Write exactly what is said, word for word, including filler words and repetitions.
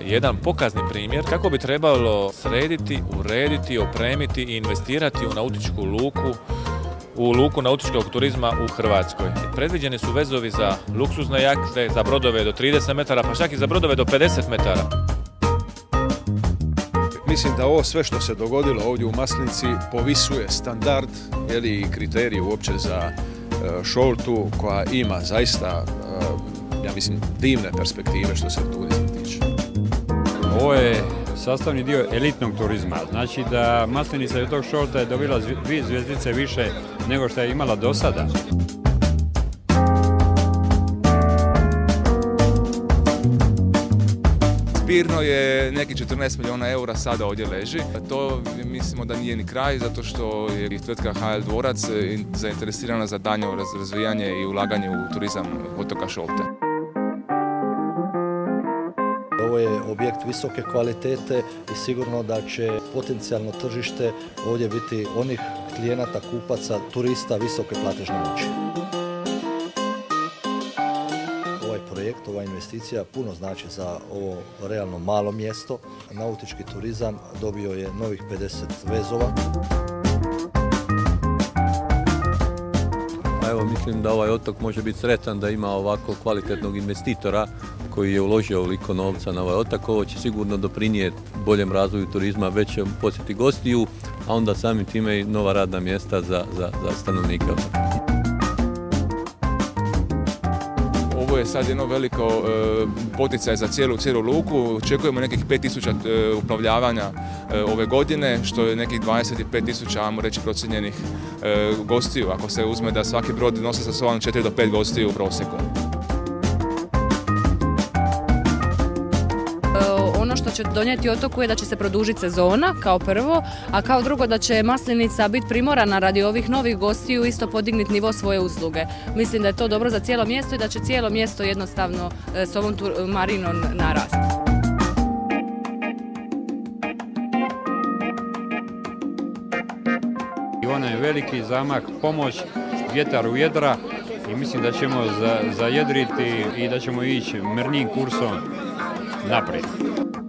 jedan pokazni primjer kako bi trebalo srediti, urediti, opremiti i investirati u nautičku luku, u luku nautičkog turizma u Hrvatskoj. Predviđeni su vezovi za luksuzne jahte, za brodove do trideset metara, pa čak i za brodove do pedeset metara. Mislim da ovo sve što se dogodilo ovdje u Maslenici povisuje standard i kriterije uopće za Šoltu koja ima zaista, ja mislim, divne perspektive što se turizma tiče. Ovo je sastavni dio elitnog turizma, znači da Maslenica i od tog Šolta je dobila dvije zvjezdice više nego što je imala do sada. Zbirno je neki četrnaest milijuna eura sada ovdje leži. To mislimo da nije ni kraj, zato što je tvrtka H L Dvorac zainteresirana za daljnje razvijanje i ulaganje u turizam otoka Šolte. Ovo je objekt visoke kvalitete i sigurno da će potencijalno tržište ovdje biti onih klijenata, kupaca, turista visoke platežne moći. Ovaj projekt, ova investicija puno znači za ovo realno malo mjesto. Nautički turizam dobio je novih pedeset vezova. Evo, mislim da ovaj otok može biti sretan da ima ovako kvalitetnog investitora koji je uložio ovoliko novca na ovaj otok. Ovo će sigurno doprinijeti boljem razvoju turizma, većem posjeti gostiju, a onda samim time i nova radna mjesta za, za, za stanovnike otoka. Ovo je sad jedno veliko e, poticaj za cijelu, cijelu luku. Očekujemo nekih pet tisuća e, uplovljavanja e, ove godine, što je nekih dvadeset pet tisuća, ajmo reći, procijenjenih e, gostiju. Ako se uzme da svaki brod nosi sa sobom četiri do pet gostiju u prosjeku. Ono što će donijeti otoku je da će se produžiti sezona kao prvo, a kao drugo da će Maslenica biti primorana radi ovih novih gostiju isto podignuti nivo svoje usluge. Mislim da je to dobro za cijelo mjesto i da će cijelo mjesto jednostavno s ovom marinom narasti. I ona je veliki zamah, pomoć, vjetar u jedra i mislim da ćemo zajedriti i da ćemo ići mirnim kursom naprijed.